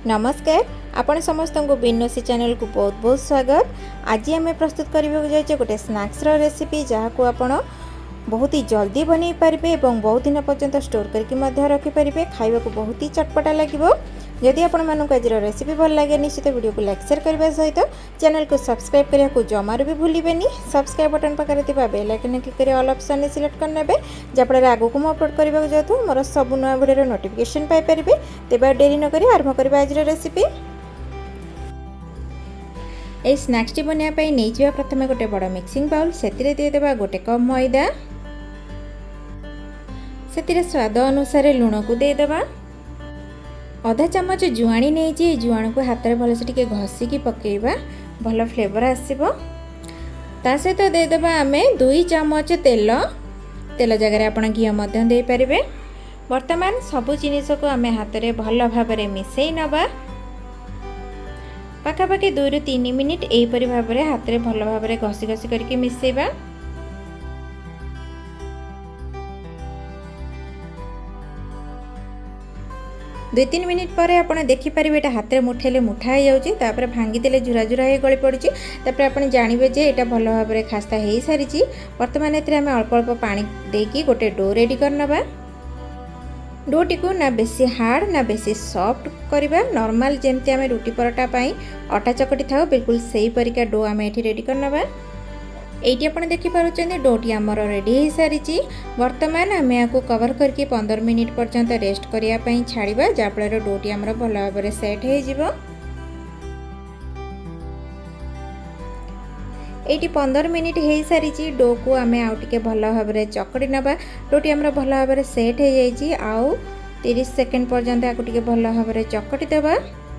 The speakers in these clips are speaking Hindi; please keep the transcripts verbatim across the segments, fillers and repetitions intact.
नमस्कार आपण समस्त को बिनोसी चैनल को बहुत बहुत स्वागत। आज आम प्रस्तुत करने जाइए गोटे स्नैक्स रेसिपी जहाँ को आपण बहुत ही जल्दी बन पारे और बहुत दिन पर्यंत स्टोर करके रखिपारे। खाइबा को बहुत ही चटपटा लगे। जदि आपण मानक आज रेसिपी भल लगे निश्चित वीडियो को लाइक शेयर करने सहित चैनल को सब्सक्राइब करने को जमार भी भूलें। सब्सक्राइब बटन पाखे थी बेल आइकन क्लिक कर ऑल ऑप्शन सिलेक्ट करने जहाँफल आगक मुझे अपलोड करने जाऊँ मोर सब नुआ वीडियो नोटिफिकेशन पाइपर। तेज डेरी नक आरंभ करवा आज रेसिपी। ये स्नैक्स टी बनाया नहीं जावा प्रथम गोटे बड़ मिक्सिंग बाउल से देदेबा गोटे कप मैदा से स्वाद अनुसार लुण को देदेबा अधा चामच जुआणी नहीं जुआण को हाथ में भलसे टिके घसिकी पकेबा भल फ्लेवर आसीबो। ता सहित देदेबा आमे दुई चामच तेल तेल जगह आपण घी मध्य दे पारिबे। वर्तमान सबु जिनिस को आमे हाथ में भल भाव में मिसई नबा पाखापाखि दुई रु तीन मिनिट एहीपरि भाव में हाथ में भल भाव में घसी घसी करके मिसेबा। दुई तीन मिनिट पर आप देखिपारे यहाँ हाथ में मुठेले मुठा हो जाऊँगी भांगीदे झुरा झुरा हो गली पड़ी आप जानवे जे यहाँ भल भाव में खास्ता हो सारी। बर्तमान ये अल्प अल्प पानी देकी गोटे डो रेडी करनबा। डोटी को ना बेसी हार्ड ना बेसी सॉफ्ट करवा नॉर्मल जमती आम रुटी पराठा पाई अटा चकटी था बिल्कुल सही परिका डो आम ये रेडी करनबा। ये आप देखिपुं डोटी आमर रेडी हो सारी। बर्तमान आम या कवर करके पंद्रह मिनिट पर्यंत रेस्ट करने छाड़ा जहाँफल डोटी आमर भल भाव में सेट हो। ये पंद्रह मिनिट हो सारी डो को आम आउे भल भाव में चकड़ी नवा। डोटी आमर भल भाव में सेट हो जाए आउ तीस सेकेंड पर्यंत या भल भाव में चकटी देवा।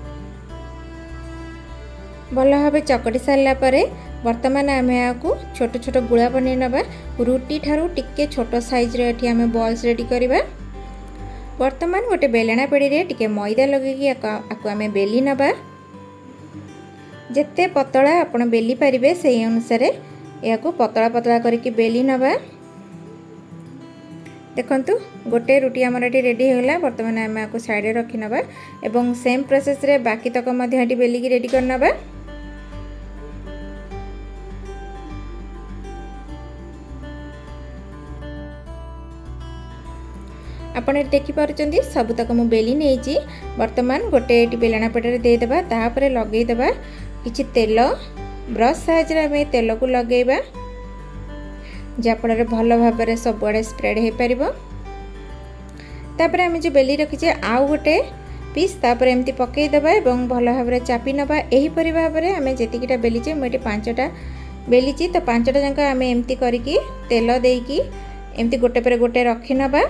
भल भाव चकटी सारापर वर्तमान आम या छोट छोट गुला बन नवा। रुटी ठारू टिके छोट साइज रे आम बॉल्स रेडी करवा। वर्तमान गोटे बेलना पेड़ी रे टिके मैदा लगे आम बेली नवा। जिते पतला आपण बेली पारिबे से अनुसार या पतला पतला करके बेली नवा। देखंतु गोटे रुटी आमर ये रेडी होगा। बर्तमान आम या साइड रखी नवा एवं सेम प्रोसेस रे बाकी तक मध्य बेलिकी रेडी करनबा। आपण देखिपुं सबुतक मु बेली नहीं। बर्तमान गोटे बेलना पेटे देदेबा तापर लगेदेबा किछि तेल ब्रश साहाय्य आम तेल को लगेबा जहाँफल भल भाव में सबुआड़े स्प्रेड हो पार। तापर आम जो बेली रखीचे आउ गोटे पीस तापर एमती पकईदेबा और भल भाव में चापी नवा। एहीपरि भाव में आम जीटा बेलीचे मुझे पांचटा बेलीची तो पांचटा जाक आम एमती करके तेल देकी एमती गोटे पर गोटे रखी नवा।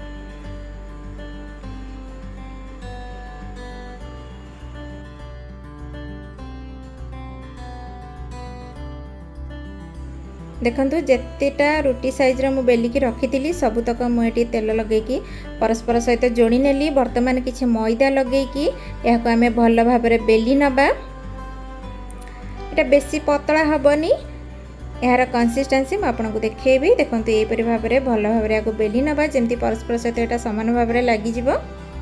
देखंतु जेतेटा रुटी साइज रो मु बेलिकी रखी सबुतक मुझे तेल लगेकी परस्पर सहित जोड़ी नेली। बर्तमान किछि मैदा लगेकी या आम भल भाव में बेली नबा। एटा बेसी पतला हबनी यार कंसिस्टेंसी मु आपनको देखैबी। देखंतु एपरि भाव में भल भाव में या बेली नबा जेमती परस्पर सहित एटा समान भाव में लागि जिवो।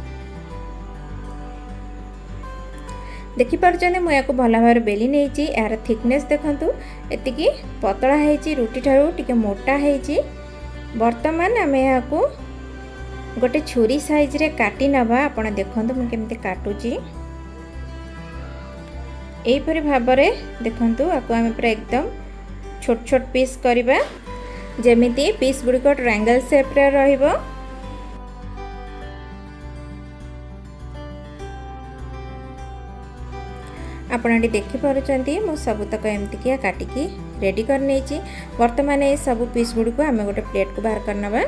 देखिपुं मुझे भल भाव में बेली नहीं। यार थिकनेस देखंतु एतिकी पतला है रुटी ठारू टिके मोटा है। बर्तमान आम या गोटे छुरी साइज रे काटी नवा। आपण देखंतु मु केमते काटुची एहीपरि भाव में देखंतु आको आम पूरा एकदम छोट छोट पीस करबा जेमिति पीस गुड़िक ट्रायंगल शेप रे रहिबो। आपण देखिपुं मु सबुतक एमती काटिकी रेडी कर नहीं। बर्तमान ये सब पीस गुड़ी को आम गोटे प्लेट को बाहर करनबा।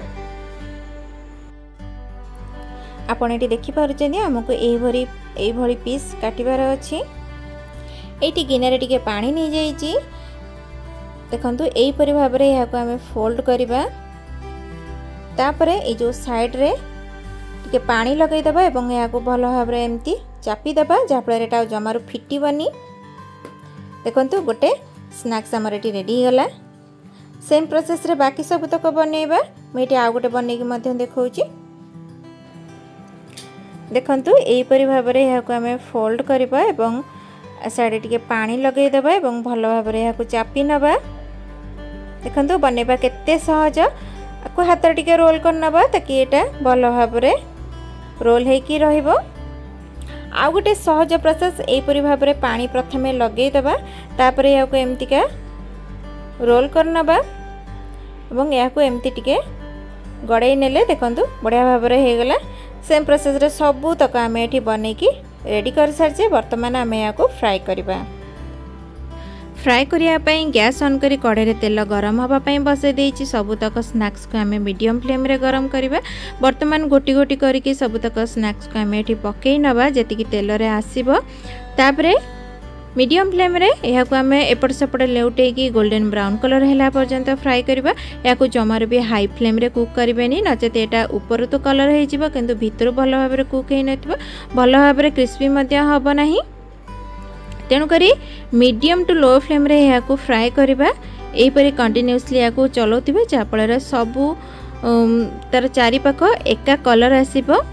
आपण ये देखिपुं आमको यही पीस काटिबार अच्छी। ये गिनारे टिके पानी नहीं जाइए। देखंतु एहीपरि भाव में यहाँ आम फोल्ड करवा। तापर ये जो साइड रे टिके पानी लगेदेबा और यहाँ भल भाव में एमती चापीदेबा जहाँफल एटा जमारू फिटबनी। देखंतु गोटे स्नैक्स आमर ये रेडी होगा। सेम प्रोसेस रे बाकी सबुतक बनइबा। मुझे आउ गोटे बनईकी देखौची। देखंतु एहीपरि भाव में यहाँ आम फोल्ड करबा एवं साइड टिके पानी लगई देबा एवं भल भाव में यहाँ चापी नबा। देखंतु बनेबा केते सहज। आपको हाथ टिके रोल कर नबा ताकि एटा भल भाव में रोल हेकी रहिबो। आ गोटे सहज प्रोसेस एहीपरि भाव में पानी प्रथमे लगई देबा तापर यहाँ एमतिका रोल कर नबा एवं यहाँ एमती टिके गड़ाई नेले देखंतु बढ़िया भाव में हो गला। सेम प्रोसेस रे सबू तक आम ये बन की रेडी कर सारी। बर्तमान आम यहाँ फ्राए करवा। फ्राए करने गैस ऑन करी कड़े तेल गरम होगापाई बसई देछि। सबुतक स्नैक्स को आम मीडियम फ्लेम रे गरम करवा। बर्तमान गोटी गोटी करके सबुतक स्नैक्स को आम ये पकई नवा जेतिकी तेल रे आसीबो। तापरे मीडियम फ्लेम रे यहाँ को आम एपट सेपट लेउटे की गोल्डन ब्राउन कलर है पर्यंत फ्राए करवा। या जमार भी हाई फ्लेम रे कुक करेंगे नचेत यहाँ ऊपर तो कलर हो किंतु भितर भल भाव में कुक हो नथिबो भल भाव में क्रिस्पी हम ना। तेणुक मीडियम टू लो फ्लेम रे यहाँ को फ्राए करवा। यहीपरि कंटिन्यूअसली यहाँ चलाउथिबे जहाँफल सबू तार चारिपाख एका कलर आसीबो।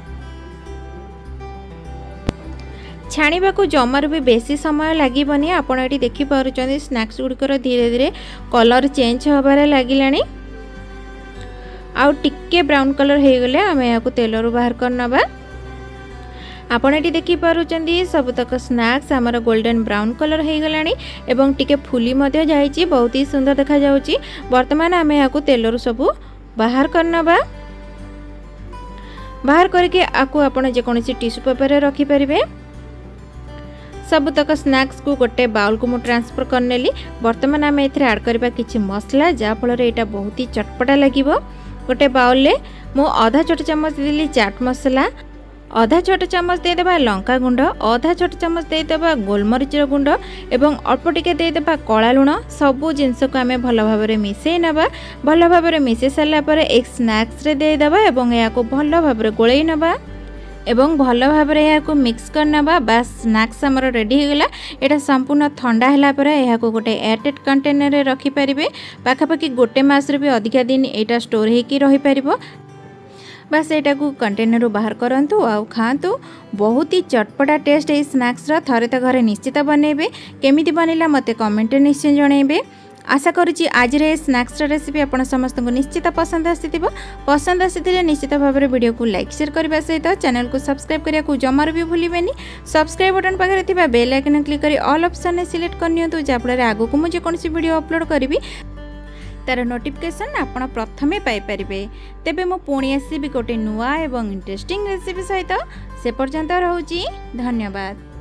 छाणीबा को जमार भी बेसी समय लागबनी। आपण एटी देखि पारुचंदी स्नैक्स गुड़िकर धीरे धीरे कलर चेंज होबार लागिलानी। आउ टिके ब्राउन कलर हो गले आम यहाँ तेलरू बाहर कर नबा। आपण एटी देखि पारुचंदी सबतक स्नैक्स आमर गोल्डन ब्राउन कलर हो गलानी एवं टिके फुली मध्य जाइछि बहुत ही सुंदर देखा जाउछि। वर्तमान आम यहाँ तेलरू सबू बाहर कर नबा। बाहर करके आकु आपण जेकोसी टिश्यू पेपर रखि परिबे। सबुतक स्नैक्स को गोटे बाउल को मु ट्रांसफर करनेली। वर्तमान आम एथरे ऐड करबा किछि मसला जहाँफल एटा बहुत ही चटपटा लागिबो। गोटे बाउल ले मु आधा छोट चम्मच देली चाट मसला, आधा छोट चम्मच देदेबा लंका गुंड, आधा छोट चम्मच देदेबा गोलमरीच गुंड एवं अल्प टिके देदेबा कला लुण। सबू जिनस को आम भल भाव में मिसई नबा। भल भाव में मिसई सारा पर एक स्नैक्स रे देदेबा एवं या को भल भाव में गोलई नबा एवं भल भाव में यहाँ मिक्स करना। बास स्नैक्स आमर रेडी होगला। यहाँ संपूर्ण ठंडा है यहाँ गोटे एयरटाइट कंटेनर रखिपारे। पाखापाखि गोटे मासर भी अधिका दिन यहाँ स्टोर होकर रहीपर। बास यहाँ को कंटेनर बाहर करंतु आउ खातु। बहुत ही चटपटा टेस्ट ये स्नैक्स थे तो घरे निश्चित बनइबे। केमिति बनइला मते कमेंट निश्चय जनइबे। आशा करुच्ची आज रे स्नैक्स रेसिपी आपण समस्त को निश्चित पसंद आसीथिबो। पसंद आसीथिले निश्चित भाव में वीडियो को लाइक शेयर करबा सहित चैनल को सब्सक्राइब करिया को जमार भी भूलिबेनी। सब्सक्राइब बटन पाखरे थिबा बेल आइकन क्लिक करी ऑल ऑप्शन ने सिलेक्ट करनियंतु जाफଳରେ आगो को मु जे कोनसी वीडियो अपलोड करिवि तार नोटिफिकेशन आपण प्रथमे पाई परिबे। तेबे मु पुणी आसीबि गोटे नुआ एवं इंटरेस्टिंग रेसिपी सहित। से पर्यंत रहउची धन्यवाद।